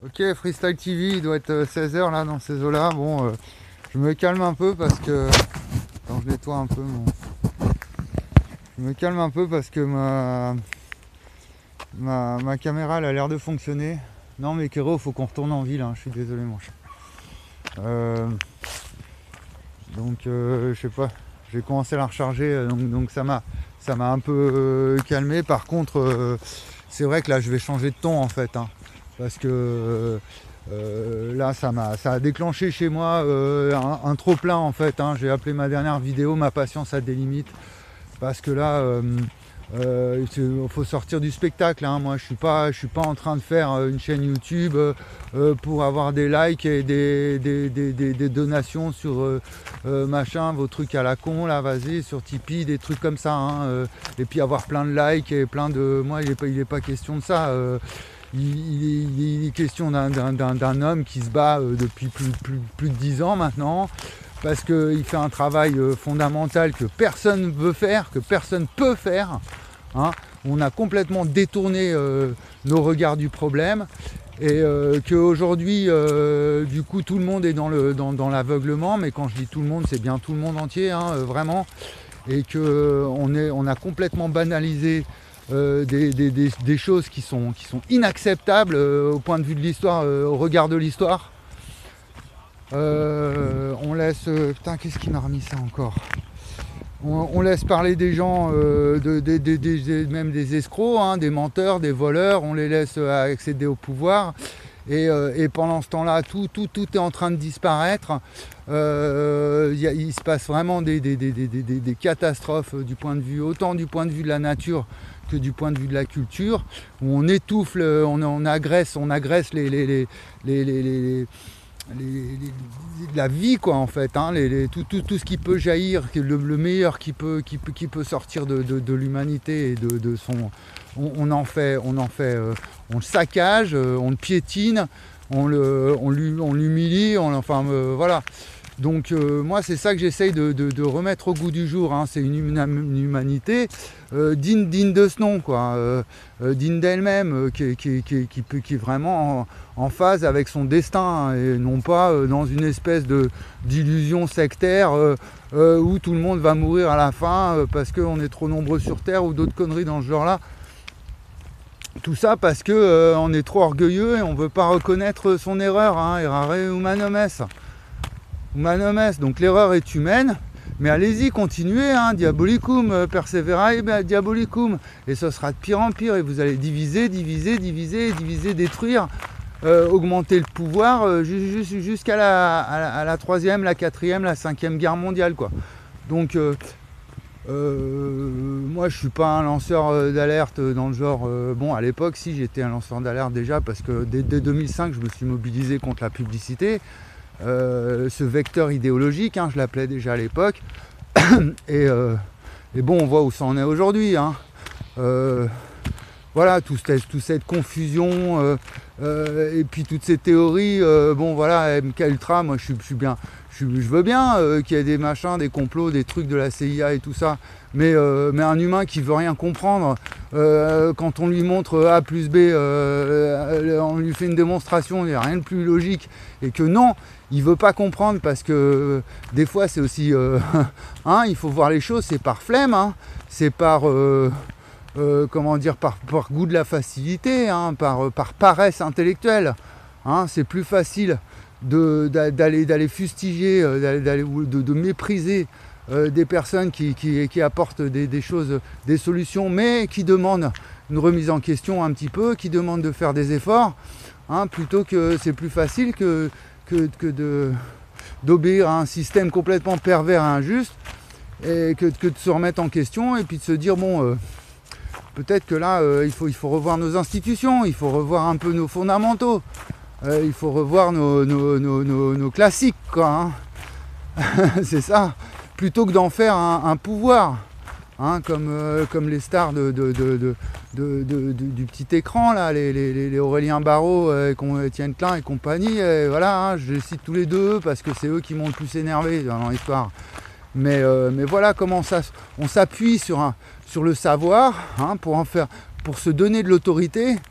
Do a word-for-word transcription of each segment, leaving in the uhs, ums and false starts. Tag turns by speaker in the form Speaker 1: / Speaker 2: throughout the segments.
Speaker 1: Ok, Freestyle T V, il doit être seize heures là dans ces eaux là. Bon, euh, je me calme un peu parce que. Attends, je nettoie un peu mon. Je me calme un peu parce que ma. Ma, ma caméra elle a l'air de fonctionner. Non, mais Kéro, faut qu'on retourne en ville, hein. Je suis désolé, mon chat. Euh, donc, euh, je sais pas, j'ai commencé à la recharger, donc, donc ça m'a ça m'a un peu euh, calmé. Par contre, euh, c'est vrai que là, je vais changer de ton en fait, hein, parce que euh, euh, là, ça m'a ça a déclenché chez moi euh, un, un trop plein en fait, hein. J'ai appelé ma dernière vidéo "Ma patience a des limites", parce que là. Euh, Euh, il faut sortir du spectacle, hein. Moi je suis pas je suis pas en train de faire une chaîne YouTube euh, pour avoir des likes et des, des, des, des, des donations sur euh, euh, machin, vos trucs à la con là, vas-y, sur Tipeee, des trucs comme ça, hein, euh, et puis avoir plein de likes et plein de. Moi il n'est pas, il est pas question de ça, euh, il, il, il, est question d'un, d'un, d'un homme qui se bat euh, depuis plus, plus, plus de dix ans maintenant, parce qu'il fait un travail euh, fondamental que personne ne veut faire, que personne ne peut faire. Hein. On a complètement détourné euh, nos regards du problème, et euh, qu'aujourd'hui, euh, du coup, tout le monde est dans, le, dans, dans l'aveuglement, mais quand je dis tout le monde, c'est bien tout le monde entier, hein, euh, vraiment, et qu'on euh, on a complètement banalisé euh, des, des, des, des choses qui sont, qui sont inacceptables euh, au point de vue de l'histoire, euh, au regard de l'histoire. Euh, on laisse... Euh, putain, qu'est-ce qui m'a remis ça encore ? on, on laisse parler des gens, euh, de, de, de, de, de, même des escrocs, hein, des menteurs, des voleurs, on les laisse accéder au pouvoir. Et, euh, et pendant ce temps-là, tout, tout, tout est en train de disparaître. Euh, y a, il se passe vraiment des, des, des, des, des, des catastrophes du point de vue, autant du point de vue de la nature que du point de vue de la culture, où on étouffe, on, on agresse, on agresse les... les, les, les, les, les Les, les, la vie quoi en fait, hein, les, les, tout, tout, tout ce qui peut jaillir, le, le meilleur qui peut, qui peut, qui peut sortir de, de, de l'humanité et de, de son, on, on en fait, on en fait, euh, on le saccage, euh, on le piétine, on le, on l'humilie, on, enfin euh, voilà. Donc euh, moi c'est ça que j'essaye de, de, de remettre au goût du jour, hein. C'est une, une humanité euh, digne, digne de ce nom, quoi, euh, euh, digne d'elle-même, euh, qui, qui, qui, qui, qui est vraiment en, en phase avec son destin, hein, et non pas euh, dans une espèce de, d'illusion sectaire euh, euh, où tout le monde va mourir à la fin euh, parce qu'on est trop nombreux sur Terre, ou d'autres conneries dans ce genre-là. Tout ça parce qu'on euh, est trop orgueilleux et on ne veut pas reconnaître son erreur, hein, errare humanum est. Humanum est, donc l'erreur est humaine, mais allez-y, continuez, hein, diabolicum, perseverae diabolicum, et ce sera de pire en pire, et vous allez diviser, diviser, diviser, diviser, détruire, euh, augmenter le pouvoir euh, jusqu'à la, à la, à la troisième, la quatrième, la cinquième guerre mondiale, quoi. Donc, euh, euh, moi je suis pas un lanceur d'alerte dans le genre, euh, bon à l'époque si j'étais un lanceur d'alerte déjà, parce que dès, dès deux mille cinq je me suis mobilisé contre la publicité. Euh, ce vecteur idéologique, hein, je l'appelais déjà à l'époque, et, euh, et bon, on voit où ça en est aujourd'hui, hein. Euh, voilà, tout cette, toute cette confusion, euh, euh, et puis toutes ces théories, euh, bon voilà, M K Ultra, moi je suis, je suis bien, je, je veux bien euh, qu'il y ait des machins, des complots, des trucs de la C I A et tout ça, mais, euh, mais un humain qui veut rien comprendre, euh, quand on lui montre A plus B, euh, on lui fait une démonstration, il n'y a rien de plus logique, et que non, il veut pas comprendre, parce que euh, des fois c'est aussi, euh, hein, il faut voir les choses, c'est par flemme, hein, c'est par... Euh, Euh, comment dire, par, par goût de la facilité, hein, par, par paresse intellectuelle, hein. C'est plus facile de, d'aller, d'aller fustiger, d'aller, d'aller, de, de mépriser euh, des personnes qui, qui, qui apportent des, des choses, des solutions, mais qui demandent une remise en question un petit peu, qui demandent de faire des efforts, hein, plutôt que c'est plus facile que, que, que de, d'obéir à un système complètement pervers et injuste, et que, que de se remettre en question et puis de se dire bon... Euh, peut-être que là, euh, il, faut, il faut revoir nos institutions, il faut revoir un peu nos fondamentaux, euh, il faut revoir nos, nos, nos, nos, nos classiques, quoi, hein. C'est ça, plutôt que d'en faire un, un pouvoir, hein, comme, euh, comme les stars de, de, de, de, de, de, de, du petit écran, là, les, les, les Aurélien Barraud, euh, Étienne Klein et compagnie, et voilà, hein, je les cite tous les deux parce que c'est eux qui m'ont le plus énervé dans l'histoire. Mais, euh, mais voilà comment ça, on s'appuie sur, un, sur le savoir, hein, pour, en faire, pour se donner de l'autorité,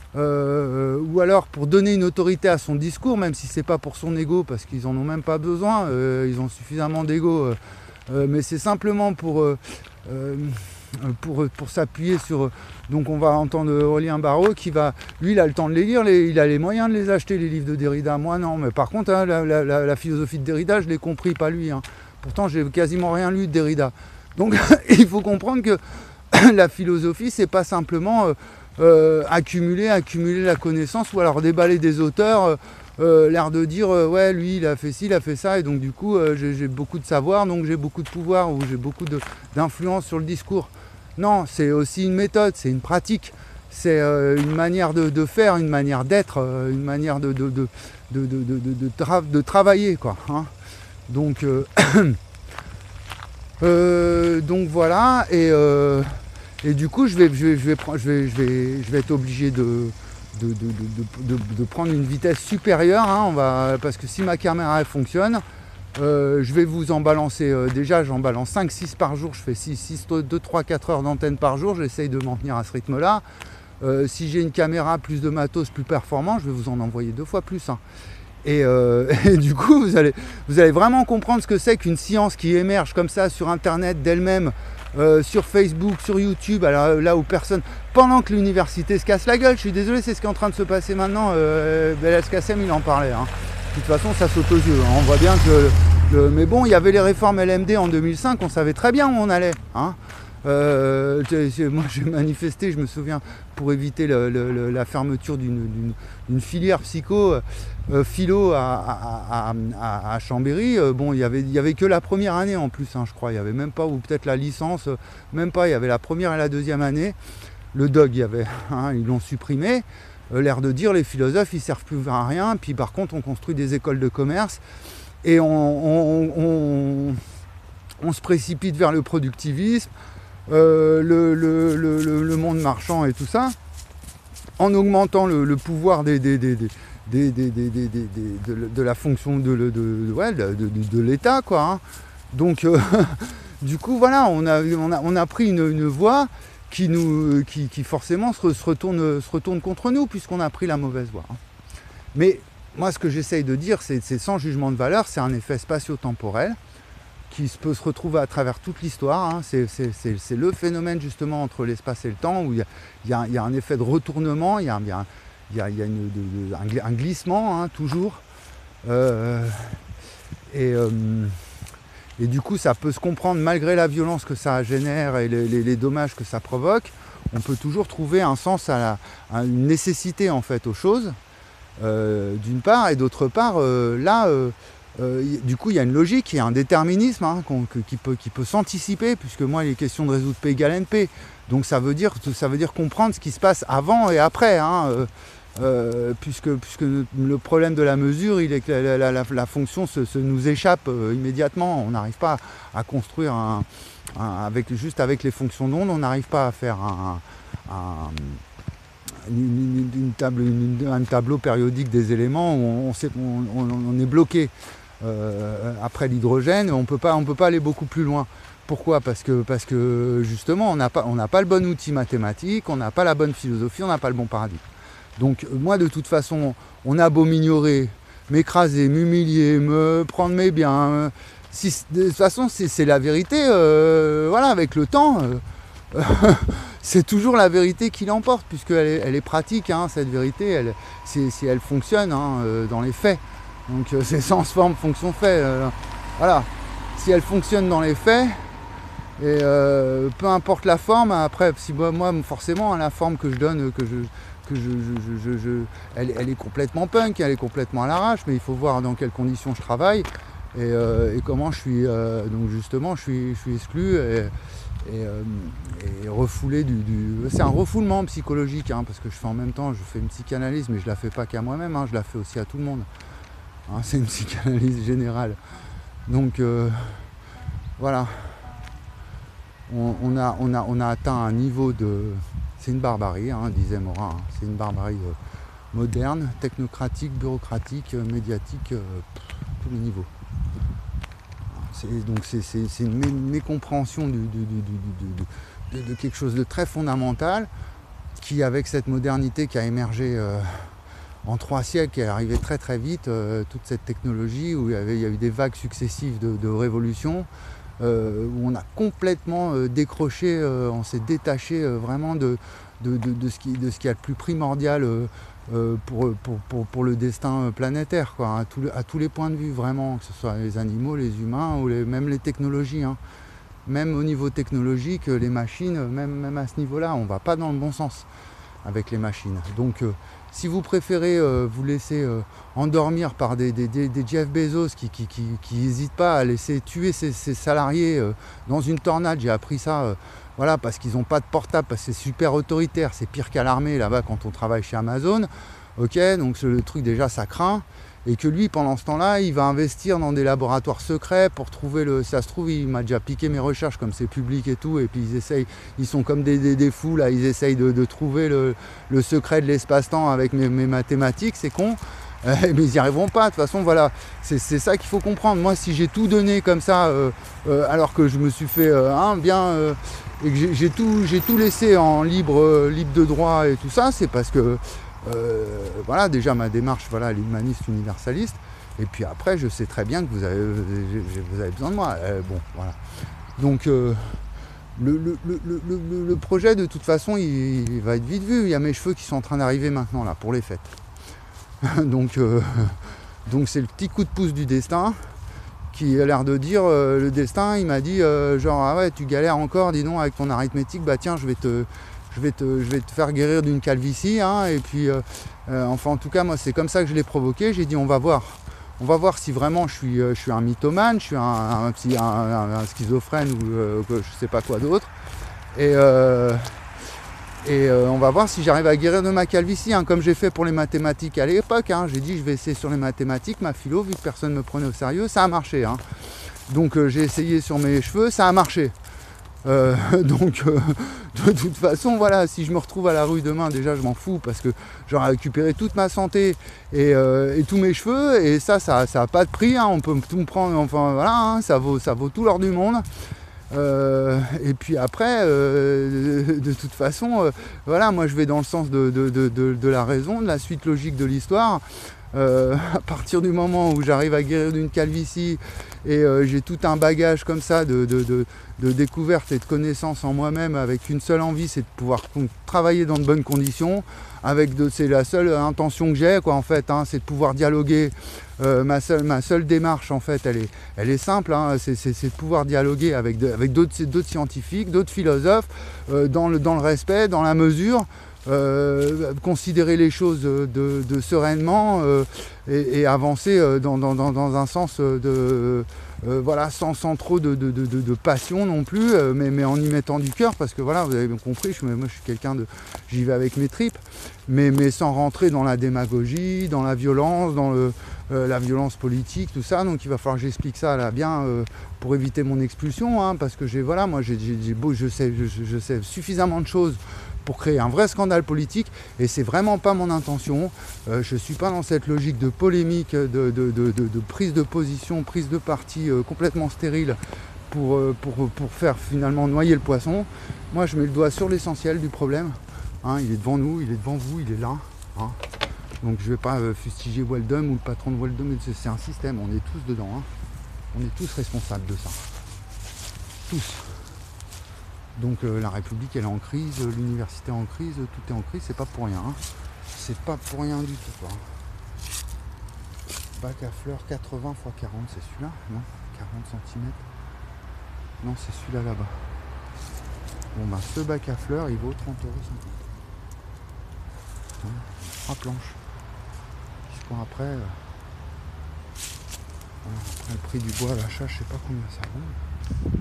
Speaker 1: euh, ou alors pour donner une autorité à son discours, même si c'est pas pour son ego, parce qu'ils en ont même pas besoin, euh, ils ont suffisamment d'ego, euh, euh, mais c'est simplement pour, euh, euh, pour, pour s'appuyer sur... Donc on va entendre Aurélien Barraud qui va... Lui, il a le temps de les lire, les, il a les moyens de les acheter, les livres de Derrida. Moi, non. Mais par contre, hein, la, la, la, la philosophie de Derrida, je l'ai compris, pas lui. Hein. Pourtant, j'ai quasiment rien lu de Derrida. Donc, il faut comprendre que la philosophie, c'est pas simplement euh, euh, accumuler, accumuler la connaissance ou alors déballer des auteurs, euh, euh, l'air de dire euh, ouais, lui, il a fait ci, il a fait ça, et donc du coup, euh, j'ai, j'ai beaucoup de savoir, donc j'ai beaucoup de pouvoir ou j'ai beaucoup de, d'influence sur le discours. Non, c'est aussi une méthode, c'est une pratique, c'est euh, une manière de, de faire, une manière d'être, euh, une manière de, de, de, de, de, de, de, de, tra- de travailler, quoi. Hein. Donc, euh, euh, donc voilà, et, euh, et du coup, je vais, je vais, je vais, je vais, je vais, je vais être obligé de, de, de, de, de, de prendre une vitesse supérieure, hein, on va, parce que si ma caméra elle fonctionne, Euh, je vais vous en balancer, euh, déjà j'en balance cinq six par jour, je fais six, six, deux, trois, quatre heures d'antenne par jour, j'essaye de m'en tenir à ce rythme là. Euh, si j'ai une caméra, plus de matos, plus performant, je vais vous en envoyer deux fois plus. Hein. Et, euh, et du coup vous allez, vous allez vraiment comprendre ce que c'est qu'une science qui émerge comme ça sur internet d'elle-même, euh, sur Facebook, sur YouTube, alors, là où personne, pendant que l'université se casse la gueule, je suis désolé, c'est ce qui est en train de se passer maintenant, euh, Belal Kassem il en parlait. Hein. De toute façon, ça saute aux yeux. Hein. On voit bien que... Le... Mais bon, il y avait les réformes L M D en deux mille cinq, on savait très bien où on allait. Hein. Euh, moi, j'ai manifesté, je me souviens, pour éviter le, le, la fermeture d'une, d'une, d'une filière psycho, euh, philo à, à, à, à Chambéry. Euh, bon, il n'y avait, il y avait que la première année en plus, hein, je crois. Il n'y avait même pas, ou peut-être la licence, même pas. Il y avait la première et la deuxième année. Le D O G, il y avait, hein, ils l'ont supprimé. L'air de dire les philosophes ils servent plus à rien, puis par contre on construit des écoles de commerce et on, on, on, on se précipite vers le productivisme, euh, le, le, le, le monde marchand et tout ça, en augmentant le, le pouvoir des, des, des, des, des, des, des, des, des, de, de la fonction de, de, de, ouais, de, de, de l'État, quoi. Hein. Donc euh, du coup voilà, on a, on a, on a pris une, une voie qui, nous, qui, qui forcément se, se, retourne, se retourne contre nous, puisqu'on a pris la mauvaise voie. Mais moi, ce que j'essaye de dire, c'est, c'est sans jugement de valeur, c'est un effet spatio-temporel qui peut se retrouver à travers toute l'histoire. Hein. C'est, c'est, c'est, c'est le phénomène justement entre l'espace et le temps, où il y a, il y a, il y a un effet de retournement, il y a, il y a, il y a, il y a une, de, de, un glissement, hein, toujours. Euh, et... Euh, Et du coup, ça peut se comprendre, malgré la violence que ça génère et les, les, les dommages que ça provoque, on peut toujours trouver un sens à, la, à une nécessité en fait aux choses, euh, d'une part, et d'autre part, euh, là, euh, euh, du coup, il y a une logique, il y a un déterminisme hein, qu'on, que, qui, peut, qui peut s'anticiper, puisque moi, il est question de résoudre P égale N P, donc ça veut dire, ça veut dire comprendre ce qui se passe avant et après. Hein, euh, Euh, puisque, puisque le problème de la mesure, il est que la, la, la, la fonction se, se nous échappe euh, immédiatement. On n'arrive pas à construire un, un, avec, juste avec les fonctions d'onde, on n'arrive pas à faire un, un, une, une table, une, un tableau périodique des éléments où on, sait, on, on, on est bloqué euh, après l'hydrogène. On peut pas, on peut pas aller beaucoup plus loin. Pourquoi ? Parce que, parce que justement, on n'a pas, on n'a pas le bon outil mathématique, on n'a pas la bonne philosophie, on n'a pas le bon paradigme. Donc moi de toute façon, on a beau m'ignorer, m'écraser, m'humilier, me prendre mes biens, euh, si, de toute façon c'est, c'est la vérité, euh, voilà, avec le temps, euh, c'est toujours la vérité qui l'emporte, puisqu'elle est, elle est pratique, hein, cette vérité, elle, c'est, si elle fonctionne hein, euh, dans les faits. Donc euh, c'est sens, forme, fonction, fait. Euh, voilà, si elle fonctionne dans les faits, et euh, peu importe la forme, après, si moi, moi forcément, hein, la forme que je donne, que je... Je, je, je, je, elle, elle est complètement punk, elle est complètement à l'arrache, mais il faut voir dans quelles conditions je travaille et, euh, et comment je suis. Euh, donc justement, je suis, je suis exclu et, et, euh, et refoulé du, du. C'est un refoulement psychologique, hein, parce que je fais en même temps, je fais une psychanalyse, mais je la fais pas qu'à moi-même, hein, je la fais aussi à tout le monde. Hein, c'est une psychanalyse générale. Donc euh, voilà, on, on, a, on, a, on a atteint un niveau de. C'est une barbarie, hein, disait Morin, hein. C'est une barbarie euh, moderne, technocratique, bureaucratique, euh, médiatique, euh, tous les niveaux. C'est, donc c'est, c'est, c'est une mécompréhension du, du, du, du, du, de, de quelque chose de très fondamental qui avec cette modernité qui a émergé euh, en trois siècles, qui est arrivée très très vite, euh, toute cette technologie où il y, avait, il y a eu des vagues successives de, de révolutions, euh, où on a complètement euh, décroché, euh, on s'est détaché euh, vraiment de, de, de, de, ce qui, de ce qui est le plus primordial euh, euh, pour, pour, pour, pour le destin planétaire, quoi, à, tout, à tous les points de vue, vraiment, que ce soit les animaux, les humains, ou les, même les technologies. Hein. Même au niveau technologique, les machines, même, même à ce niveau-là, on ne va pas dans le bon sens avec les machines. Donc, euh, si vous préférez euh, vous laisser euh, endormir par des, des, des, des Jeff Bezos qui n'hésitent qui, qui, qui pas à laisser tuer ses, ses salariés euh, dans une tornade, j'ai appris ça, euh, voilà, parce qu'ils n'ont pas de portable, parce que c'est super autoritaire, c'est pire qu'à l'armée là-bas quand on travaille chez Amazon. Ok, donc le truc déjà ça craint. Et que lui, pendant ce temps-là, il va investir dans des laboratoires secrets pour trouver le... Ça se trouve, il m'a déjà piqué mes recherches, comme c'est public et tout, et puis ils essayent, ils sont comme des, des, des fous, là, ils essayent de, de trouver le, le secret de l'espace-temps avec mes, mes mathématiques, c'est con, euh, mais ils n'y arriveront pas, de toute façon, voilà, c'est ça qu'il faut comprendre. Moi, si j'ai tout donné comme ça, euh, euh, alors que je me suis fait euh, hein, bien... Euh, et que j'ai tout, j'ai tout laissé en libre, euh, libre de droit et tout ça, c'est parce que... Euh, voilà, déjà ma démarche, voilà, elle est humaniste, universaliste, et puis après je sais très bien que vous avez, vous avez besoin de moi. Euh, bon, voilà. Donc euh, le, le, le, le, le projet de toute façon il, il va être vite vu. Il y a mes cheveux qui sont en train d'arriver maintenant là pour les fêtes. donc euh, donc c'est le petit coup de pouce du destin qui a l'air de dire euh, le destin il m'a dit euh, genre ah ouais tu galères encore, dis donc avec ton arithmétique, bah tiens je vais te Je vais, te, je vais te faire guérir d'une calvitie, hein, et puis, euh, euh, enfin en tout cas, moi c'est comme ça que je l'ai provoqué, j'ai dit on va voir, on va voir si vraiment je suis, euh, je suis un mythomane, je suis un, un, un, un, un schizophrène ou euh, je sais pas quoi d'autre, et, euh, et euh, on va voir si j'arrive à guérir de ma calvitie, hein, comme j'ai fait pour les mathématiques à l'époque, hein, j'ai dit je vais essayer sur les mathématiques, ma philo, vu que personne ne me prenait au sérieux, ça a marché, hein. Donc euh, j'ai essayé sur mes cheveux, ça a marché. Euh, donc euh, de toute façon voilà, si je me retrouve à la rue demain, déjà je m'en fous parce que j'aurai récupéré toute ma santé et, euh, et tous mes cheveux, et ça ça n'a pas de prix, hein, on peut tout me prendre, enfin voilà, hein, ça vaut ça vaut tout l'or du monde. Euh, et puis après euh, de, de toute façon euh, voilà, moi je vais dans le sens de, de, de, de, de la raison, de la suite logique de l'histoire. Euh, à partir du moment où j'arrive à guérir d'une calvitie et euh, j'ai tout un bagage comme ça de, de, de, de découverte et de connaissances en moi-même, avec une seule envie, c'est de pouvoir travailler dans de bonnes conditions, avec de, c'est la seule intention que j'ai, quoi, en fait, hein, c'est de pouvoir dialoguer. Euh, ma, seule, ma seule démarche en fait elle est, elle est simple, hein, c'est de pouvoir dialoguer avec de, avec d'autres scientifiques, d'autres philosophes, euh, dans, le, dans le respect, dans la mesure. Euh, considérer les choses de, de sereinement euh, et, et avancer dans, dans, dans, dans un sens de euh, voilà, sans, sans trop de, de, de, de passion non plus, euh, mais, mais en y mettant du cœur, parce que voilà, vous avez bien compris, je, moi je suis quelqu'un de, j'y vais avec mes tripes, mais, mais sans rentrer dans la démagogie, dans la violence, dans le, euh, la violence politique, tout ça. Donc il va falloir que j'explique ça là bien euh, pour éviter mon expulsion, hein, parce que j'ai voilà, moi j'ai beau, je sais, je, je sais suffisamment de choses pour créer un vrai scandale politique, et c'est vraiment pas mon intention. Euh, je suis pas dans cette logique de polémique, de, de, de, de, de prise de position, prise de parti euh, complètement stérile pour, euh, pour, pour faire finalement noyer le poisson. Moi je mets le doigt sur l'essentiel du problème, hein, il est devant nous, il est devant vous, il est là, hein. Donc je vais pas euh, fustiger Weldon ou le patron de Weldon, c'est un système, on est tous dedans, hein. On est tous responsables de ça, tous. Donc euh, la République elle est en crise, l'université est en crise, tout est en crise, c'est pas pour rien, hein. C'est pas pour rien du tout, quoi. Bac à fleurs quatre-vingts fois quarante, c'est celui-là? Non, quarante centimètres. Non, c'est celui-là là-bas. Bon bah ce bac à fleurs il vaut trente euros cinquante. Hein, trois planches. Puisqu'on après, euh, voilà, après le prix du bois à l'achat, je sais pas combien ça vaut.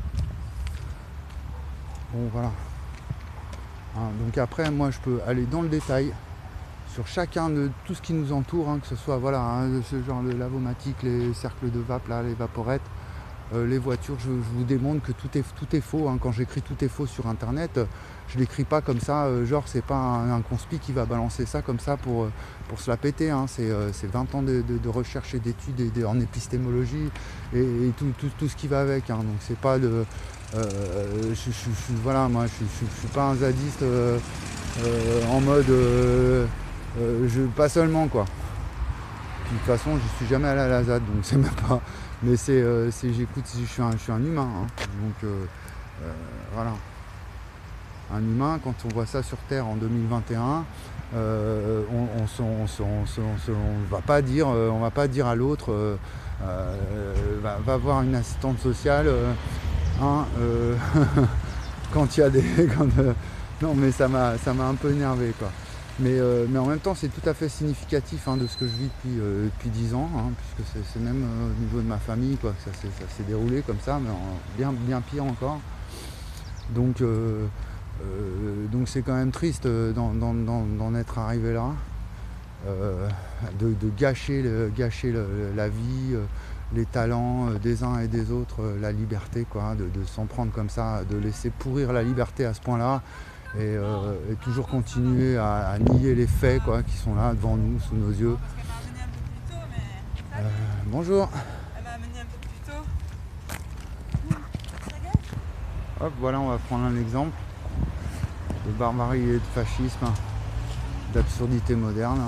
Speaker 1: Bon voilà, hein, donc après moi je peux aller dans le détail sur chacun de tout ce qui nous entoure, hein, que ce soit voilà, hein, ce genre de lavomatique, les cercles de vape là, les vaporettes, euh, les voitures, je, je vous démontre que tout est, tout est faux, hein. Quand j'écris tout est faux sur internet, je l'écris pas comme ça, euh, genre c'est pas un, un conspi qui va balancer ça comme ça pour, pour se la péter, hein. C'est euh, vingt ans de, de, de recherche et d'études en épistémologie et, et tout, tout, tout ce qui va avec, hein. Donc c'est pas de... Euh, je, je, je, voilà, moi je, je, je suis pas un zadiste euh, euh, en mode euh, euh, je, pas seulement quoi. Puis, de toute façon je suis jamais allé à la Z A D, donc c'est même pas, mais c'est, euh, c'est j'écoute, je suis un, je suis un humain, hein. Donc euh, euh, voilà, un humain, quand on voit ça sur Terre en deux mille vingt et un, euh, on, on, on, on, on, on, on va pas dire euh, on va pas dire à l'autre euh, euh, va, va voir une assistante sociale euh, hein, euh, quand il y a des quand, euh, non mais ça m'a ça m'a un peu énervé quoi. Mais, euh, mais en même temps c'est tout à fait significatif hein, de ce que je vis depuis euh, depuis dix ans hein, puisque c'est, c'est même euh, au niveau de ma famille quoi que ça, ça s'est déroulé comme ça, mais en, bien bien pire encore. Donc euh, euh, donc c'est quand même triste d'en, d'en, d'en, d'en être arrivé là, euh, de, de gâcher le, gâcher le, la vie, euh, les talents des uns et des autres, la liberté quoi, de, de s'en prendre comme ça, de laisser pourrir la liberté à ce point-là. Et, euh, et toujours continuer à, à nier les faits quoi, qui sont là devant nous, sous nos yeux. Euh, bonjour.
Speaker 2: Elle m'a amené un peu plus tôt.
Speaker 1: Hop, voilà, on va prendre un exemple de barbarie et de fascisme, d'absurdité moderne.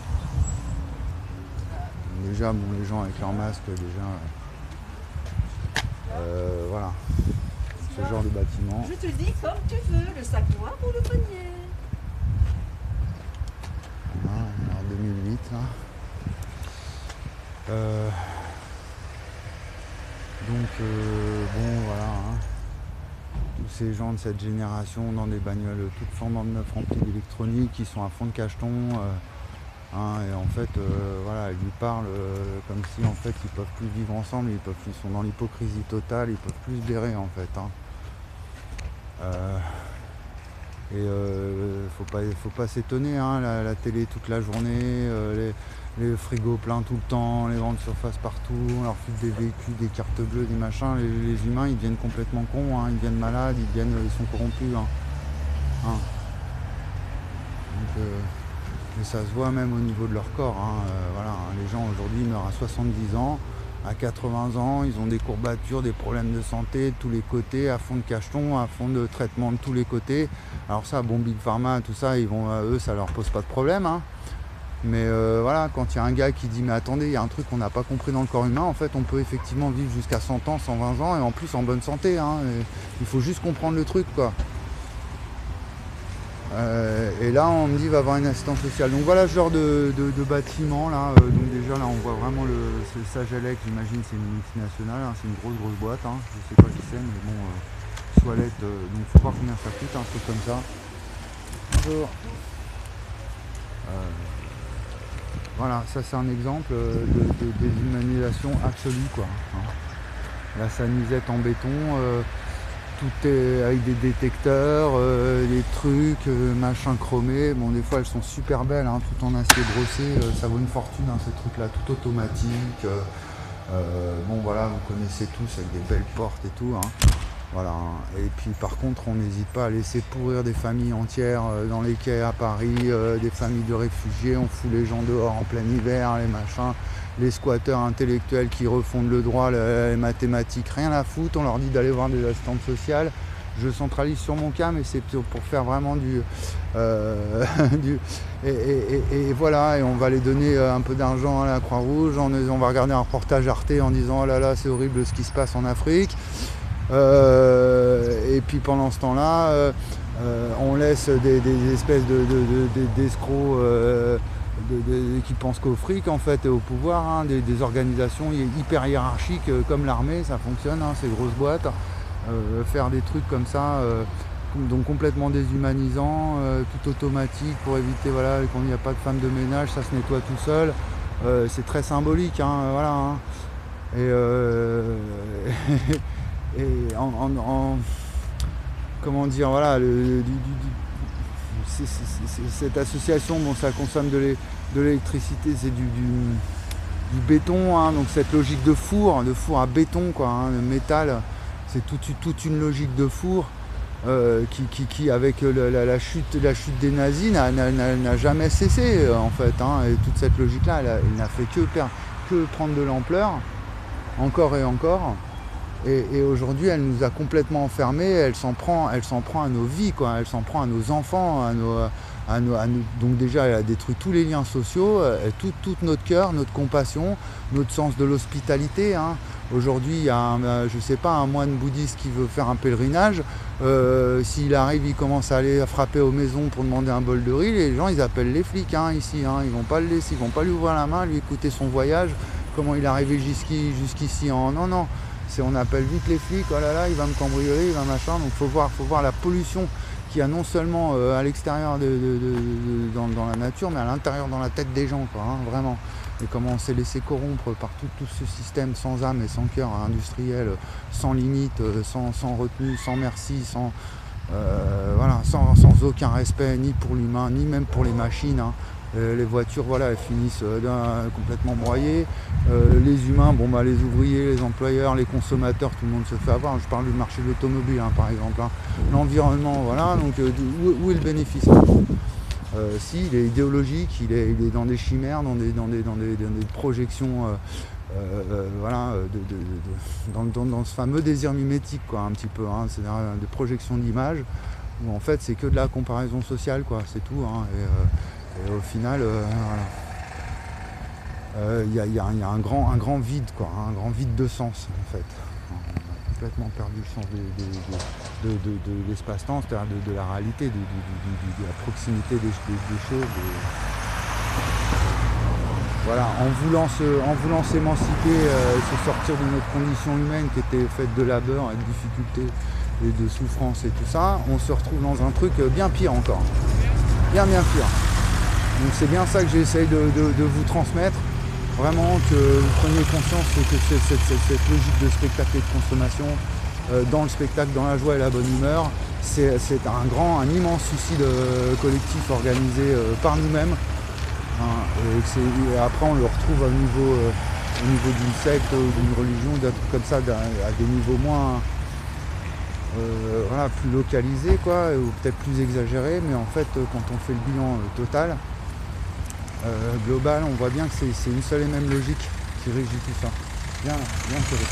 Speaker 1: Déjà, bon, les gens avec leurs masques, déjà, euh, voilà. Ce genre de bâtiment.
Speaker 3: Je te dis comme tu veux, le sac noir ou le grenier.
Speaker 1: Voilà, on est en deux mille huit là. Euh, donc euh, bon voilà, hein. Tous ces gens de cette génération dans des bagnoles toutes flambant neuf remplies d'électronique qui sont à fond de cacheton. Euh, hein, et en fait euh, voilà, ils lui parlent euh, comme si en fait ils peuvent plus vivre ensemble, ils peuvent, ils sont dans l'hypocrisie totale, ils peuvent plus se blairer en fait. Hein. Euh, et euh, faut pas, faut pas s'étonner, hein, la, la télé toute la journée, euh, les, les frigos pleins tout le temps, les grandes surfaces partout, on leur file des véhicules, des cartes bleues, des machins, les, les humains ils deviennent complètement cons, hein, ils deviennent malades, ils, deviennent, ils sont corrompus. Hein. Hein. Donc, euh, et ça se voit même au niveau de leur corps. Hein, euh, voilà, hein, les gens aujourd'hui meurent à soixante-dix ans. À quatre-vingts ans, ils ont des courbatures, des problèmes de santé de tous les côtés, à fond de cacheton, à fond de traitement de tous les côtés. Alors ça, bon, Big Pharma, tout ça, ils vont, eux, ça leur pose pas de problème. Hein. Mais euh, voilà, quand il y a un gars qui dit, mais attendez, il y a un truc qu'on n'a pas compris dans le corps humain, en fait, on peut effectivement vivre jusqu'à cent ans, cent vingt ans, et en plus en bonne santé. Hein, il faut juste comprendre le truc, quoi. Euh, et là on me dit va avoir une assistance sociale. Donc voilà ce genre de, de, de bâtiment là. Euh, donc déjà là on voit vraiment le Sagelec, j'imagine c'est une multinationale, hein, c'est une grosse grosse boîte, hein. Je sais pas qui c'est mais bon euh, Soilette, euh, donc faut voir combien ça coûte un truc comme ça. Bonjour. Euh, voilà, ça c'est un exemple de, de, de déshumanisation absolue quoi. Hein. La sanisette en béton. Euh, Tout est avec des détecteurs, euh, des trucs, euh, machin chromé. Bon, des fois elles sont super belles, hein, tout en acier brossé. Euh, ça vaut une fortune, hein, ces trucs-là, tout automatique. Euh, euh, bon, voilà, vous connaissez tous avec des belles portes et tout. Hein, voilà. Hein. Et puis, par contre, on n'hésite pas à laisser pourrir des familles entières euh, dans les quais à Paris, euh, des familles de réfugiés. On fout les gens dehors en plein hiver, les machins. Les squatteurs intellectuels qui refondent le droit, les mathématiques, rien à foutre, on leur dit d'aller voir des assistantes sociales. Je centralise sur mon cas, mais c'est pour faire vraiment du... Euh, du et, et, et, et voilà, et on va les donner un peu d'argent à la Croix-Rouge, on, on va regarder un reportage Arte en disant « Oh là là, c'est horrible ce qui se passe en Afrique euh, ». Et puis pendant ce temps-là, euh, euh, on laisse des, des espèces de, de, de, d'escrocs... Euh, De, de, qui pensent qu'au fric en fait et au pouvoir, hein, des, des organisations hyper hiérarchiques euh, comme l'armée, ça fonctionne, hein, ces grosses boîtes, euh, faire des trucs comme ça, euh, donc complètement déshumanisants, euh, tout automatique pour éviter voilà, quand il n'y a pas de femme de ménage, ça se nettoie tout seul, euh, c'est très symbolique, hein, voilà, hein. Et, euh, et en, en, en comment dire, voilà, le, du, du, du C'est, c'est, c'est, cette association, bon, ça consomme de, de l'électricité, c'est du, du, du béton, hein, donc cette logique de four, de four à béton, quoi, hein, de métal, c'est toute, toute une logique de four euh, qui, qui, qui, avec le, la, la, chute, la chute des nazis, n'a, n'a, n'a jamais cessé, en fait, hein, et toute cette logique-là, elle, elle n'a fait que, que prendre de l'ampleur, encore et encore. Et, et aujourd'hui, elle nous a complètement enfermés, elle s'en prend, elle s'en prend à nos vies, quoi. Elle s'en prend à nos enfants, à nos, à nos, à nos... Donc déjà, elle a détruit tous les liens sociaux, tout, tout notre cœur, notre compassion, notre sens de l'hospitalité, hein. Aujourd'hui, il y a, un, je sais pas, un moine bouddhiste qui veut faire un pèlerinage. Euh, S'il arrive, il commence à aller frapper aux maisons pour demander un bol de riz. Les gens, ils appellent les flics, hein, ici. Hein. Ils vont pas le laisser, ils vont pas lui ouvrir la main, lui écouter son voyage, comment il est arrivé jusqu'ici, jusqu'ici en... Non, non. On appelle vite les flics, oh là là, il va me cambrioler, il va machin. Donc faut voir, faut voir la pollution qu'il y a non seulement euh, à l'extérieur de, de, de, de, dans, dans la nature, mais à l'intérieur dans la tête des gens, quoi, hein, vraiment. Et comment on s'est laissé corrompre par tout, tout ce système sans âme et sans cœur, industriel, sans limite, sans, sans retenue, sans merci, sans, euh, voilà, sans, sans aucun respect, ni pour l'humain, ni même pour les machines, hein. Euh, les voitures, voilà, elles finissent euh, complètement broyées. Euh, les humains, bon bah les ouvriers, les employeurs, les consommateurs, tout le monde se fait avoir. Je parle du marché de l'automobile, hein, par exemple, hein. L'environnement, voilà. Donc euh, où, où est le bénéfice? euh, Si, il est idéologique, il est, il est dans des chimères, dans des, dans des, dans des, dans des projections, euh, euh, voilà, de, de, de, dans, dans, dans ce fameux désir mimétique, quoi, un petit peu, hein, c'est-à-dire des projections d'images où en fait c'est que de la comparaison sociale, quoi, c'est tout, hein, et, euh, Et au final, il euh, voilà. euh, y, a, y, a, y a un grand, un grand vide, quoi, un grand vide de sens en fait. On a complètement perdu le sens de, de, de, de, de, de l'espace-temps, c'est-à-dire de, de la réalité, de, de, de, de la proximité des, des, des choses. De... Voilà, en voulant se, en voulant s'émanciper, euh, se sortir de notre condition humaine qui était faite de labeur et de difficultés et de souffrance et tout ça, on se retrouve dans un truc bien pire encore, bien bien pire. Donc c'est bien ça que j'essaye de, de, de vous transmettre, vraiment que vous preniez conscience que cette, cette, cette, cette logique de spectacle et de consommation, euh, dans le spectacle, dans la joie et la bonne humeur, c'est un grand, un immense suicide euh, collectif organisé euh, par nous-mêmes, hein, et, et après on le retrouve au niveau, euh, au niveau d'une secte, d'une religion, d'un truc comme ça, à des niveaux moins... Euh, voilà, plus localisés, quoi, ou peut-être plus exagérés, mais en fait quand on fait le bilan euh, total, Euh, global, on voit bien que c'est une seule et même logique qui régit tout ça. Bien, bien serré.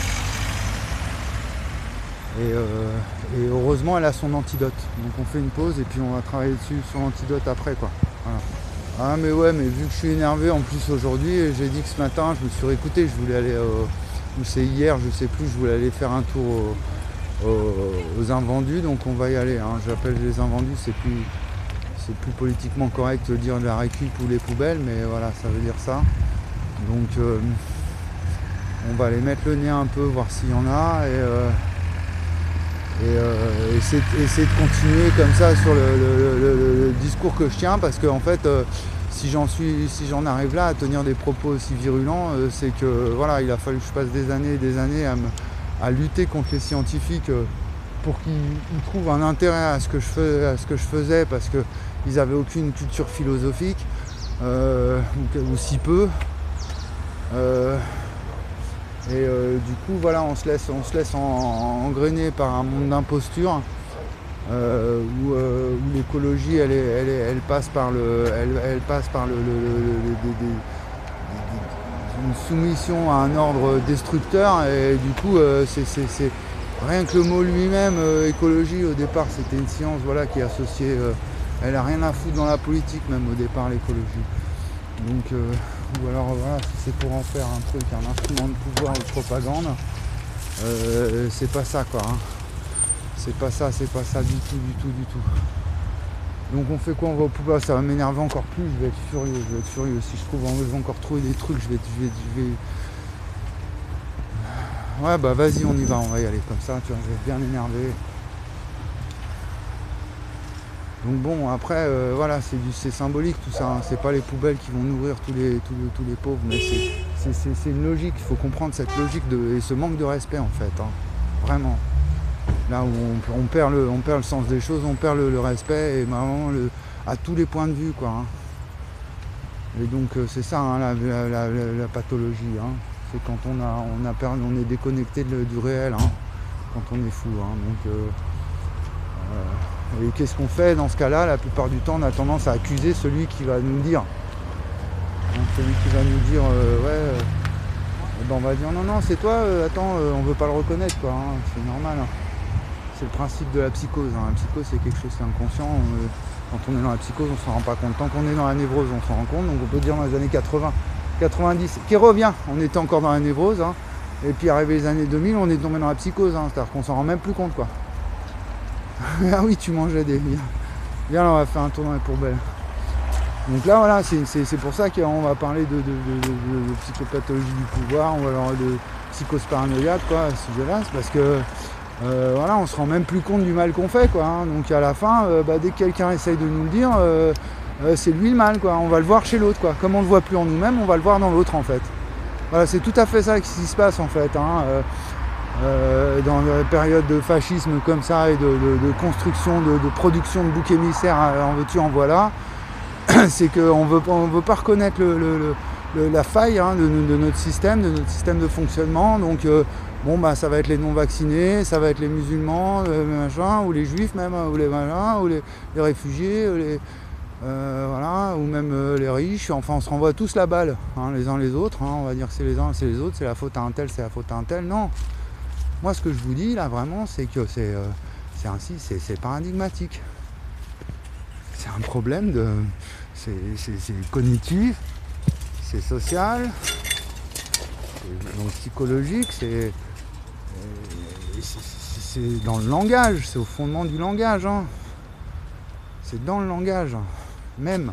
Speaker 1: Et, euh, et heureusement, elle a son antidote. Donc on fait une pause et puis on va travailler dessus sur l'antidote après, quoi. Voilà. Ah mais ouais, mais vu que je suis énervé en plus aujourd'hui, j'ai dit que ce matin, je me suis réécouté, je voulais aller, euh, ou c'est hier, je sais plus, je voulais aller faire un tour au, au, aux invendus, donc on va y aller. Hein. J'appelle les invendus, c'est plus... C'est plus politiquement correct de dire de la récup ou les poubelles, mais voilà, ça veut dire ça. Donc euh, on va aller mettre le nez un peu, voir s'il y en a, et, euh, et euh, essayer, essayer de continuer comme ça sur le, le, le, le discours que je tiens, parce que en fait, euh, si j'en suis, si j'en arrive là à tenir des propos aussi virulents, euh, c'est que voilà, il a fallu que je passe des années et des années à, me, à lutter contre les scientifiques euh, pour qu'ils trouvent un intérêt à ce que je, fais, à ce que je faisais, parce que ils n'avaient aucune culture philosophique, euh, ou, ou si peu. Euh, et euh, du coup, voilà, on se laisse, on se laisse en, en, engrainer par un monde d'imposture, euh, où, euh, où l'écologie, elle, elle, elle passe par le, elle, elle passe par le, le, le, le, le, le, une soumission à un ordre destructeur, et du coup, euh, c'est rien que le mot lui-même, euh, écologie, au départ, c'était une science, voilà, qui est associée. Euh, Elle n'a rien à foutre dans la politique, même au départ, l'écologie. Donc, euh, ou alors voilà, si c'est pour en faire un truc, un instrument de pouvoir ou de propagande, euh, c'est pas ça, quoi. Hein. C'est pas ça, c'est pas ça du tout, du tout, du tout. Donc on fait quoi? On va au pouvoir, ça va m'énerver encore plus, je vais être furieux, je vais être furieux. Si je trouve, je vais encore trouver des trucs, je vais, je vais, je vais... Ouais, bah vas-y, on y va, on va y aller comme ça, tu vois, je vais être bien énervé. Donc bon, après, euh, voilà, c'est symbolique tout ça, hein. C'est pas les poubelles qui vont nourrir tous les, tous les, tous les pauvres, mais c'est une logique, il faut comprendre cette logique de, et ce manque de respect en fait, hein. Vraiment. Là où on, on, perd le, on perd le sens des choses, on perd le, le respect, et vraiment le, à tous les points de vue, quoi. Hein. Et donc c'est ça, hein, la, la, la, la pathologie, hein. C'est quand on, a, on, a perdu, on est déconnecté de, du réel, hein, quand on est fou. Hein. Donc, euh, euh, et qu'est-ce qu'on fait dans ce cas-là? La plupart du temps, on a tendance à accuser celui qui va nous dire. Hein, celui qui va nous dire, euh, ouais, euh, Et ben on va dire non non c'est toi, euh, attends, euh, on veut pas le reconnaître quoi, hein, c'est normal. Hein. C'est le principe de la psychose. Hein. La psychose c'est quelque chose d'inconscient. Euh, quand on est dans la psychose on s'en rend pas compte. Tant qu'on est dans la névrose on s'en rend compte. Donc on peut dire dans les années quatre-vingts, quatre-vingt-dix, qui revient, on était encore dans la névrose. Hein. Et puis arrivé les années deux mille on est tombé dans la psychose. Hein. C'est-à-dire qu'on s'en rend même plus compte quoi. Ah oui tu mangeais des... Viens, Viens là on va faire un tour dans les poubelles. Donc là voilà, c'est, c'est, c'est pour ça qu'on va parler de, de, de, de, de psychopathologie du pouvoir, on va parler de psychose paranoïaque quoi, à ce sujet-là, c'est parce que euh, voilà, on se rend même plus compte du mal qu'on fait quoi. Hein. Donc à la fin, euh, bah, dès que quelqu'un essaye de nous le dire, euh, euh, c'est lui le mal quoi. On va le voir chez l'autre quoi. Comme on le voit plus en nous-mêmes, on va le voir dans l'autre en fait. Voilà, c'est tout à fait ça qui se passe en fait. Hein. Euh, euh, dans les périodes de fascisme comme ça et de, de, de construction, de, de production de boucs émissaires, en veux-tu en voilà. C'est qu'on ne veut, on veut pas reconnaître le, le, le, la faille hein, de, de notre système, de notre système de fonctionnement. Donc euh, bon bah ça va être les non-vaccinés, ça va être les musulmans, euh, machin, ou les juifs même, ou les malins, ou les, les réfugiés, ou, les, euh, voilà, ou même euh, les riches. Enfin on se renvoie tous la balle, hein, les uns les autres. Hein, on va dire que c'est les uns, c'est les autres, c'est la faute à un tel, c'est la faute à un tel. Non. Moi ce que je vous dis là vraiment c'est que c'est, euh, c'est ainsi, c'est, c'est paradigmatique. C'est un problème de. C'est, c'est, c'est cognitif, c'est social, c'est donc psychologique, c'est, c'est, c'est dans le langage, c'est au fondement du langage. Hein. C'est dans le langage, même.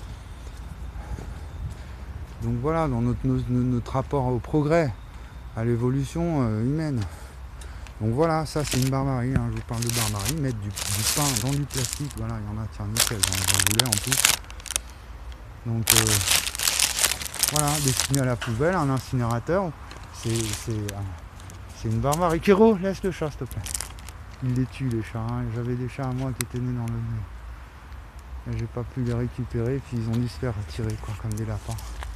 Speaker 1: Donc voilà, dans notre, notre, notre rapport au progrès, à l'évolution euh, humaine. Donc voilà, ça c'est une barbarie, hein. Je vous parle de barbarie, mettre du, du pain dans du plastique, voilà, il y en a, tiens, nickel, j'en voulais en plus. Donc euh, voilà, destiné à la poubelle, un incinérateur, c'est, c'est, c'est une barbarie. Kéro, laisse le chat s'il te plaît. Il les tue les chats, hein. J'avais des chats à moi qui étaient nés dans le... J'ai pas pu les récupérer, puis ils ont dû se faire tirer quoi, comme des lapins.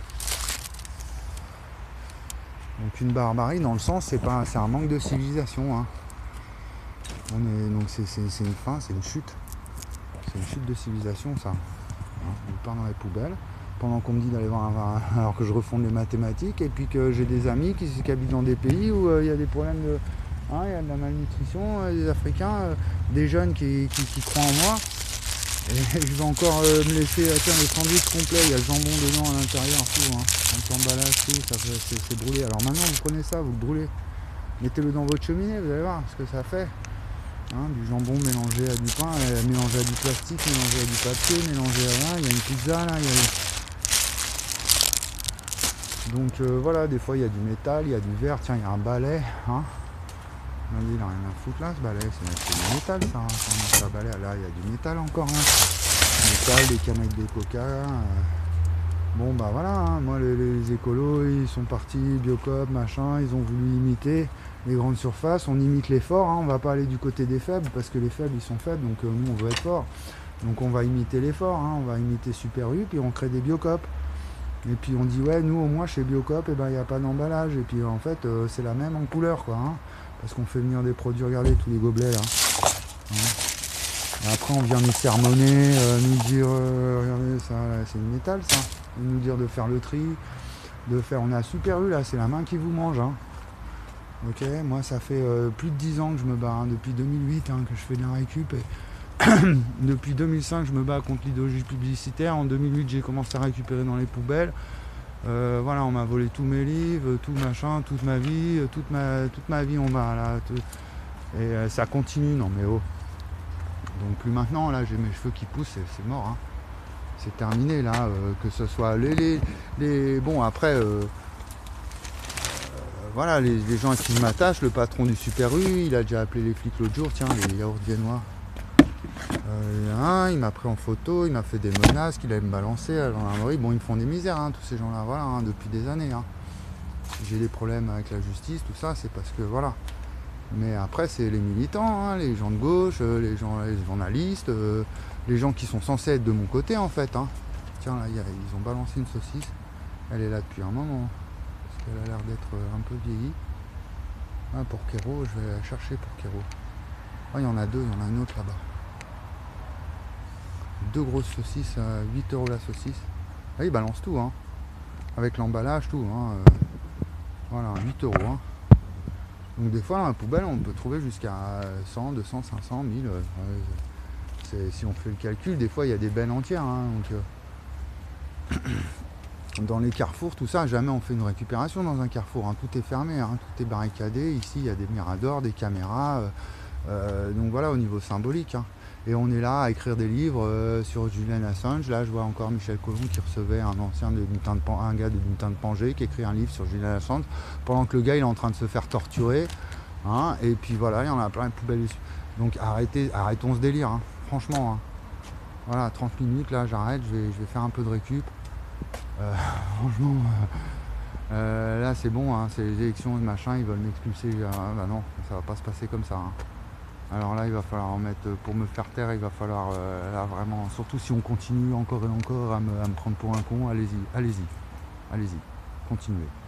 Speaker 1: Donc une barbarie dans le sens, c'est pas, c'est un manque de civilisation. Hein. On est, donc c'est, c'est, c'est une fin, c'est une chute. C'est une chute de civilisation ça. Hein, on part dans les poubelles. Pendant qu'on me dit d'aller voir un, alors que je refonde les mathématiques et puis que j'ai des amis qui, qui habitent dans des pays où il euh, y a des problèmes de. Hein, il y a de la malnutrition, euh, des Africains, euh, des jeunes qui, qui, qui croient en moi. Et je vais encore euh, me laisser, ah, tiens, le sandwich complet, il y a le jambon dedans à l'intérieur, tout, hein. Un emballage, tout, ça fait, c'est, c'est brûlé. Alors maintenant, vous prenez ça, vous le brûlez. Mettez-le dans votre cheminée, vous allez voir ce que ça fait. Hein, du jambon mélangé à du pain, euh, mélangé à du plastique, mélangé à du papier, mélangé à rien. Il y a une pizza là, il y a... Donc euh, voilà, des fois il y a du métal, il y a du verre, tiens, il y a un balai. Hein. Il n'a rien à foutre là, ce balai, c'est, c'est du métal ça. Hein. Ça balai, là, il y a du métal encore. Hein. Métal, des canettes de coca. Euh... Bon bah voilà, hein. Moi les, les écolos, ils sont partis, Biocop, machin, ils ont voulu imiter les grandes surfaces. On imite les forts, hein. On va pas aller du côté des faibles, parce que les faibles ils sont faibles, donc euh, nous on veut être forts. Donc on va imiter les forts, hein. On va imiter Super U, puis on crée des Biocop. Et puis on dit ouais, nous au moins chez Biocop, il eh ben, n'y a pas d'emballage. Et puis en fait euh, c'est la même en couleur quoi. Hein. Parce qu'on fait venir des produits, regardez tous les gobelets là. Hein. Et après on vient nous sermonner, euh, nous dire euh, regardez ça, là, c'est du métal ça. Et nous dire de faire le tri, de faire. On a Super U là, c'est la main qui vous mange. Hein. Ok, moi ça fait euh, plus de dix ans que je me bats, hein, depuis deux mille huit hein, que je fais de la récup. Et depuis deux mille cinq je me bats contre l'idéologie publicitaire. En deux mille huit j'ai commencé à récupérer dans les poubelles. Euh, voilà, on m'a volé tous mes livres, tout machin, toute ma vie, toute ma, toute ma vie on m'a là. Tout, et euh, ça continue, non mais oh. Donc plus maintenant, là j'ai mes cheveux qui poussent, c'est, c'est mort. Hein. C'est terminé là, euh, que ce soit les. les, les bon après euh, euh, voilà, les, les gens à qui je m'attache, le patron du Super U, il a déjà appelé les flics l'autre jour, tiens, les yaourts viennois. Euh, hein, il m'a pris en photo, il m'a fait des menaces qu'il allait me balancer à la gendarmerie. Bon, ils me font des misères, hein, tous ces gens-là, voilà, hein, depuis des années. Hein. Si j'ai des problèmes avec la justice, tout ça, c'est parce que voilà. Mais après, c'est les militants, hein, les gens de gauche, euh, les, gens, les journalistes, euh, les gens qui sont censés être de mon côté, en fait. Hein. Tiens, là, y a, ils ont balancé une saucisse. Elle est là depuis un moment. Parce qu'elle a l'air d'être un peu vieillie. Ah, pour Kéro, je vais la chercher pour Kéro. Ah, il y en a deux, il y en a une autre là-bas. Deux grosses saucisses à huit euros la saucisse. Ah, ils balancent tout, hein. Avec l'emballage, tout. Hein. Voilà, huit euros. Hein. Donc des fois dans la poubelle on peut trouver jusqu'à cent, deux cents, cinq cents, mille. Euh, c'est, si on fait le calcul, des fois il y a des bennes entières. Hein, donc, euh, dans les carrefours, tout ça, jamais on fait une récupération dans un carrefour. Hein, tout est fermé, hein, tout est barricadé. Ici il y a des miradors, des caméras. Euh, euh, donc voilà au niveau symbolique. Hein. Et on est là à écrire des livres euh, sur Julian Assange. Là je vois encore Michel Collomb qui recevait un ancien de Duntin de Pan- un gars de Duntin de Pangée qui écrit un livre sur Julian Assange pendant que le gars il est en train de se faire torturer. Hein, et puis voilà, il y en a plein de poubelles dessus. Donc arrêtez, arrêtons ce délire, hein, franchement. Hein. Voilà, trente minutes là, j'arrête, je vais, je vais faire un peu de récup. Euh, franchement, euh, euh, là c'est bon, hein, c'est les élections et machin, ils veulent m'expulser. Ah, bah non, ça va pas se passer comme ça. Hein. Alors là, il va falloir en mettre, pour me faire taire, il va falloir, euh, là vraiment, surtout si on continue encore et encore à me, à me prendre pour un con, allez-y, allez-y, allez-y, continuez.